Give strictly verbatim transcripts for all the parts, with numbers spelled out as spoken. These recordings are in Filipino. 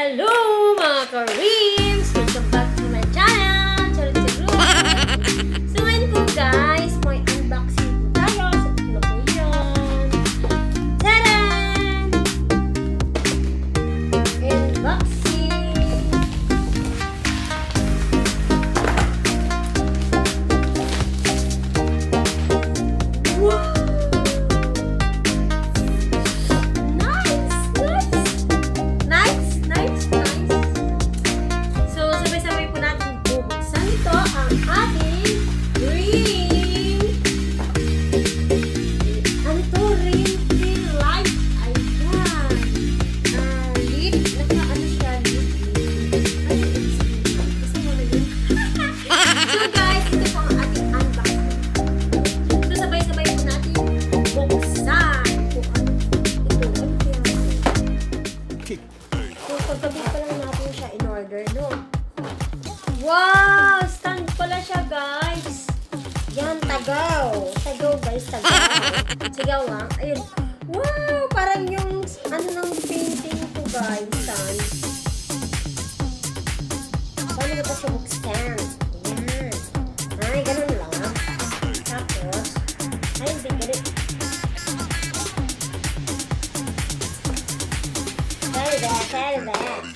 Hello mga ka-rims! Welcome back to my channel! Charot sa group! So ngayon po guys, may unboxing po tayo. So ito na po yun. Tadaan! Unboxing! Wow! Wow! Stand pala siya, guys. Yan, tagaw. Tagaw, guys. Tagaw. Sigaw, ha? Ayun. Wow! Parang yung, ano nang painting ko, guys. Stand. Paano ba ito siya mag-stand? Yan. Ay, ganun lang. Tapos, ay, hindi, ganun. Sorry, ba? Sorry, ba?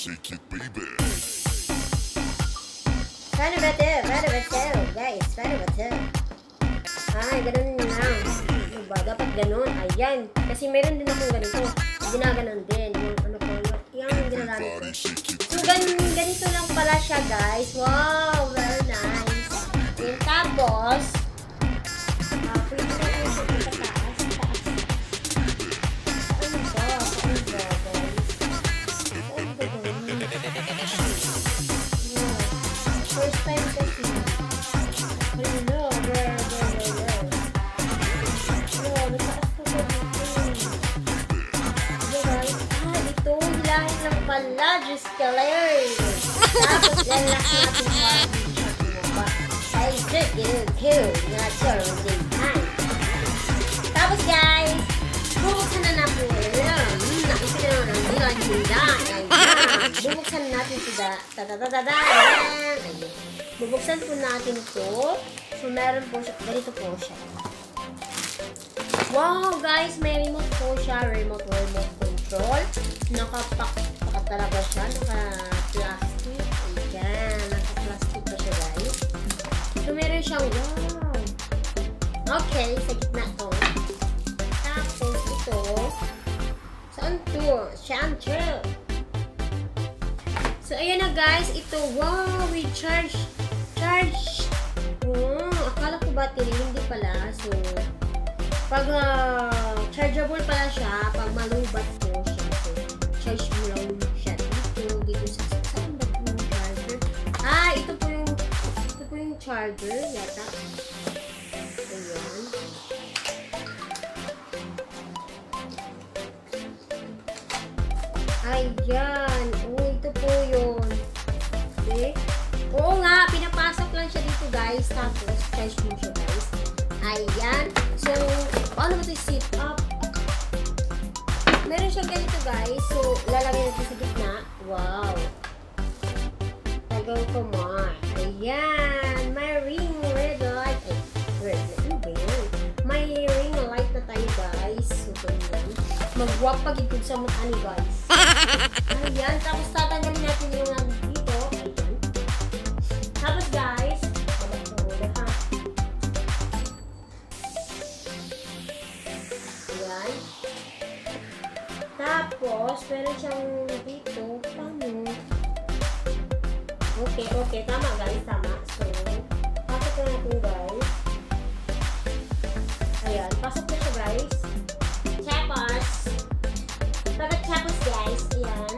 Paano ba ito? Paano ba ito? Guys, paano ba ito? Ay, ganun lang. Ano ba? Dapat ganun. Ayan. Kasi meron din akong ganito. Ginaganon din. Yung ano ko. Yung ginagamit ko. So, gan ganito lang pala siya, guys. Wow! Very nice. Yung tapos, ah, pwede na yung sa taas. Taas. Ano ba? Ano ba, guys? Ano ba ganun? First time kasi. Hello, girl, girl, girl, girl. Hello, nataas ko ba dito? Hello, guys. Ah, ito. Hilahin lang pala. Diyos ka, Larry. Tapos, lalak natin pa. Ay, good, good, good. Not sure, good time. Tapos, guys, bubuksan na natin. Hmm, nakita na naman ang dilan, hinday. Ayan. Bubuksan natin sila. Ta-ta-ta-ta-ta. Bubuksan po natin ito. So, meron po siya. Ganito po siya. Wow, guys! May remote po siya. Remote, remote control. Nakapak pa talaga siya. Naka-plastic. Ayan. Naka-plastic pa siya, guys. So, meron siyang, wow! Okay, sa gitna to. Tapos, ito. Saan to? Chanter. So, ayan na guys. Ito, wow! We charge. Charge. Oh, akala ko battery. Hindi pala. So, pag uh, chargeable pala siya, pag malubat po siya. So, charge mo lang siya. Dito, dito sa, saan ba po yung charger? Ah, ito po yung, ito po yung charger. Yata. Ayan. Ayan. Oh, ito po yun. Okay? Oo nga, pinapasok lang siya dito, guys. Tapos, charge mo siya, guys. Ayan. So, paano mo ito sit up? Meron siyang ganito, guys. So, lalagay natin sa gitna. Wow. Tagaw ko mo. Ayan. May ring red light. Ay, red light. Ano ba yan? May ring light na tayo, guys. So, ganyan. Mag-walk pag-ikod sa mata ni guys. Ayan. Tapos, tatanggalin natin yung ano dito. Ayan. Tapos, guys. Abang ko ulo, ha? Ayan. Tapos, meron siyang dito. Paano? Okay, okay. Tama, guys. Tama. So, pasok na natin, guys. Ayan. Pasok na siya, guys. Tapos, pagka-tapos, guys, ayan.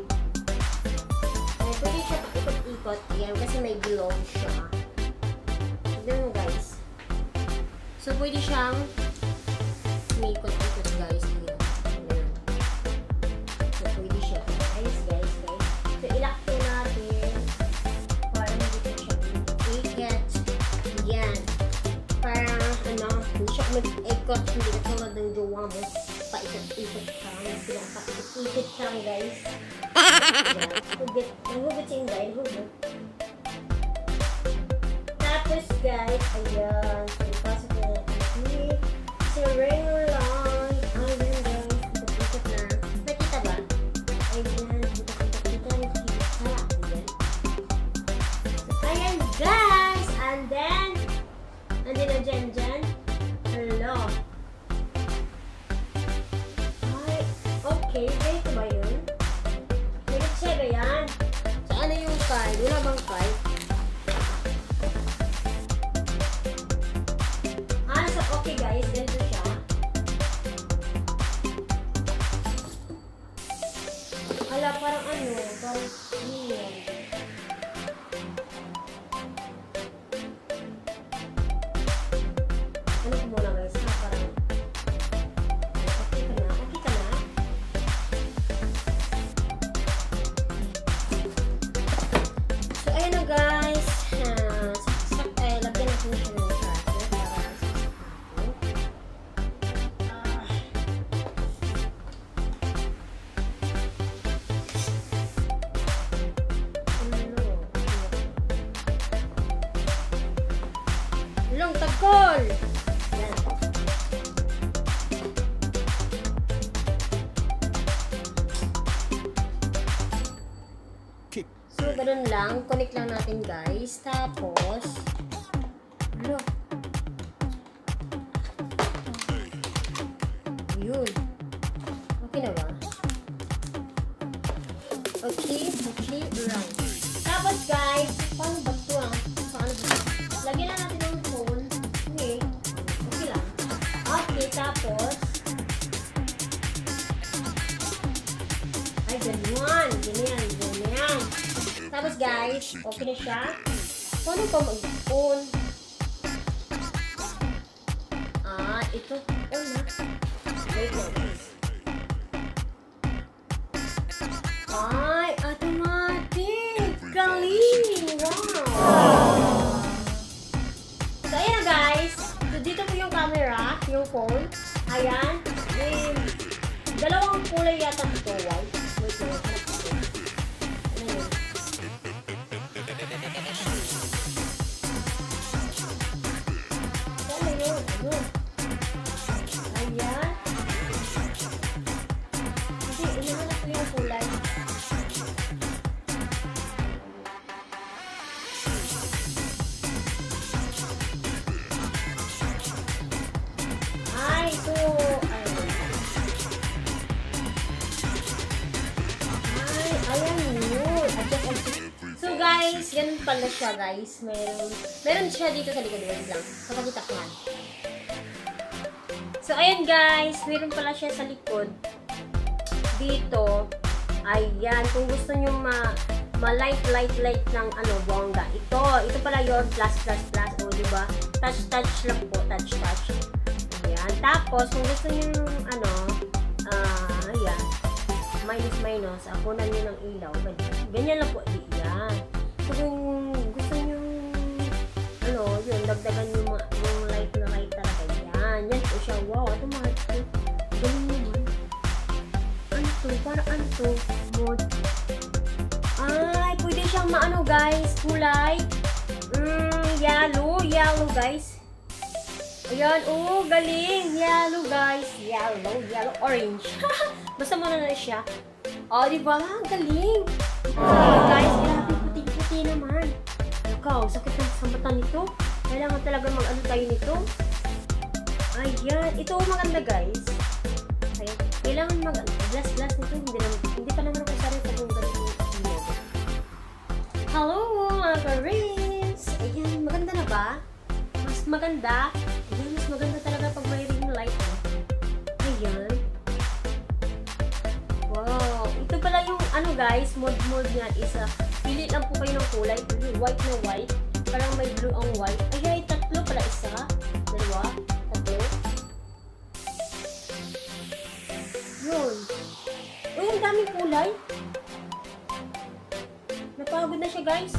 Ay, pwede siya pakikot-ikot. Ayan, kasi may glow siya. Tignan mo, guys. So, pwede siyang may ikot-ikot, guys. Ayan. Ayan. So, pwede siya. Guys, guys, guys. So, ilak po natin. Para hindi po siya ikot. Ayan. Para, ano, hindi siya mag-ikot. Hindi na tulad ng jowa mo. Paikot-ikot ka. Hindi sila paikot-ikot ka, guys. Hugot. Nahugot si Inday. Hugot. Tapos guys, ayan. So, ipasok na natin si si ring lang. Ayan guys. Ito-ikot na. Nakita ba? Ayan. Kita-kita-kita. Kita. Ayan. So, ayan guys. And then, andin na dyan dyan. Hello. Ay, okay. Ganito ba yun? Ganito siya ba yan? So, ano yung kay? Wala bang kay? Ah, so okay guys. Ganito siya. Ala, parang ano? Parang yan. Ano ko muna guys? Ha? Parang okay ka na? Okay ka na? So, ayan na guys. Uh, sak eh, lagyan natin siya ng shampoo para ah. Ano? Long tagkol! Yan. So, ganun lang. Connect lang natin, guys. Tapos, ano? Yun. Okay na ba? Okay, okay, right. Tapos, guys, paano ba ito ah? Paano ba? Lagyan lang natin ng phone. Okay. Okay lang. Okay, tapos, ay, ganyan. Ganyan, ganyan. Tapos guys, okay na siya. Paano pa mag-on? Ah, ito. On na. Wait lang guys. Ay, automatic. Galing. Wow. So, ayan na guys. So, dito po yung camera, yung phone. Ayan. May dalawang kulay yata dito. White. Wait lang. Ayan. Kasi, inahanap ko yung kulay. Ay, ito. Ayan. Ay, ayan yun. Adjust, adjust. So, guys, ganun pala siya, guys. Meron, meron siya dito sa likod. Wait lang. Kapagita ko yan. So, ayan guys, meron pala siya sa likod. Dito, ayan, kung gusto nyo ma, ma light, light, light ng ano, bongga. Ito, ito pala yung plus, plus, plus, o diba? Touch, touch lang po, touch, touch. Ayan, tapos, kung gusto nyo ano, ah, uh, ayan, minus, minus, akunan nyo ng ilaw. Ganyan lang po, ayan. So, kung gusto nyo, ano, yun, dagdagan yung, yung light na light talaga. Yan, yan po siya. Wow, ito mga ito. Galing naman. Ano to? Para ano to? Mode. Ay, pwede siyang maano guys. Kulay. Mm, yellow. Yellow guys. Ayan, oh, galing. Yellow guys. Yellow. Yellow. Orange. Basta muna na siya. Oh, diba? Galing. Oh, guys, grabe. Puti-puti naman. Ikaw, sakit ng sambatan nito. Kailangan talaga mag-ano tayo nito. Ayan. Ito maganda guys. Ayan. Kailangan mag-glass-glass nito. Hindi, naman, hindi pa naman ako sarili sa kung ganito. Hello mga ka-rins! Ayan. Maganda na ba? Mas maganda. Ayan. Mas maganda talaga pag may ring light. Ayan. Wow. Ito pala yung ano guys. Mode-mode niyan is uh, pili lang po kayo ng kulay. White na white. Parang may blue ang white. Ayan. Tatlo pala isa. Dalawa. Yun. Uy, ang daming kulay. Napagod na siya, guys.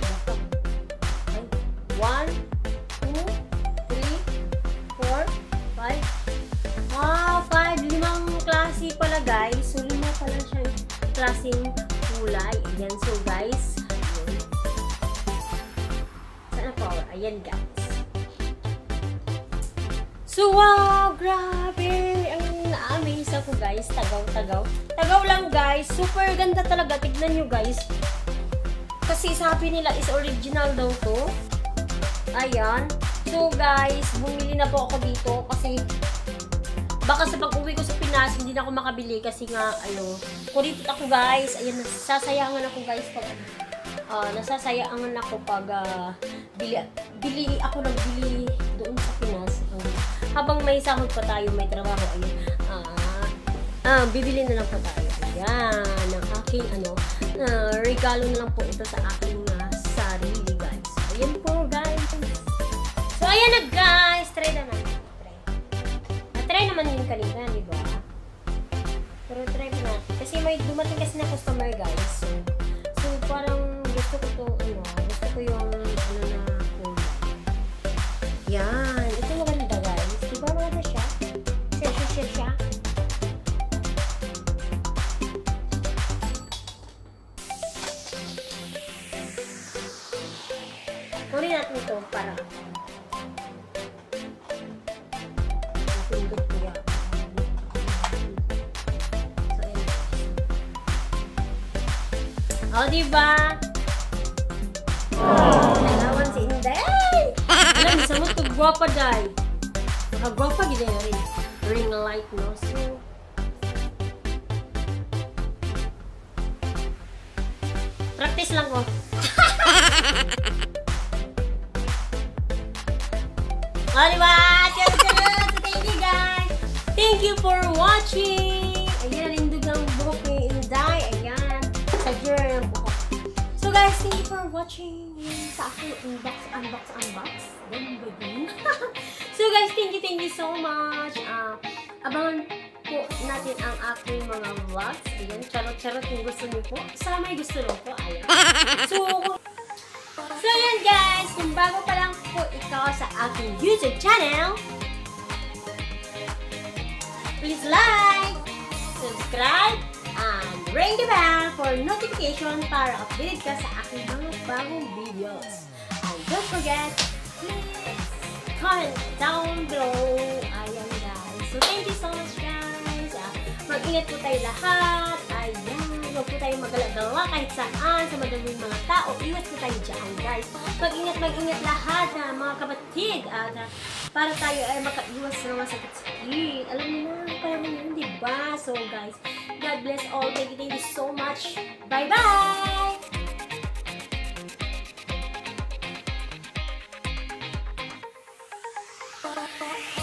One, two, three, four, five. Wow, five. Limang klase pala, guys. So, lima pala siya klaseng kulay. Ayan, so guys. Ayan. Sana po? Ayan, guys. So, wow! Grabe! Ang na-amaze ako, guys. Tagaw, tagaw. Tagaw lang, guys. Super ganda talaga. Tignan nyo, guys. Kasi sabi nila is original daw to. Ayan. So, guys, bumili na po ako dito kasi baka sa pag-uwi ko sa Pinas, hindi na ako makabili kasi nga, ano, kuripot ako, guys. Ayan, nasasayangan ako, guys, pag, uh, nasasayangan ako pag, uh, bili, bili ako nagbili doon sa Pinas. Uh, habang may sahod pa tayo, may trabaho, ayun, uh, uh, bibili na lang pa tayo. Ayan, ang aking, ano, uh, regalo na lang po ito sa aking uh, sarili, guys. Ayan po, guys. So, ayan na, guys. Try na natin. Try naman yung kanina, di ba? Pero try ko natin. Kasi may dumating kasi na customer, guys. So, so parang gusto ko to, ano, gusto ko yung, ano na, yung, yan. Ito maganda, guys. Di ba maganda siya? Siya, siya, siya, siya. Kunin natin ito para o, oh, diba? Nalawan si Hintay! Alam, isa mo ito, guwapa, day. Nakagwapa, gina na rin. Ring light, no? So, practice lang ko. O, oh, diba? Charot! So, thank you, guys! Thank you for watching! Ayan, nalindog ang buhok ni Hintay. Ayan. So guys, thank you for watching sa aking unbox, unbox, unbox. So guys, thank you, thank you so much. Uh, abangan po natin ang aking mga vlogs. Ayan, charot-charot kung gusto niyo po. Sana may gusto niyo po. Ayan. So, so ayan guys, kung bago pa lang po ikaw sa aking YouTube channel, please like, subscribe, and ring the bell for notification para updated ka sa aking mga bagong videos. And don't forget, please comment down below. Ayan guys. So thank you so much guys. Uh, Mag-ingat po tayo lahat. Ayan. Huwag po tayo magala-gala kahit saan sa madaming mga tao. Ingat po tayo dyan guys. Mag-ingat, mag-ingat lahat na uh, mga kapatid. At uh, para tayo ay makaiwas sa mga sakit-sakit. Alam niyo na, parang yun, diba? So guys, God bless all. Thank you, thank you so much. Bye-bye! Bye-bye!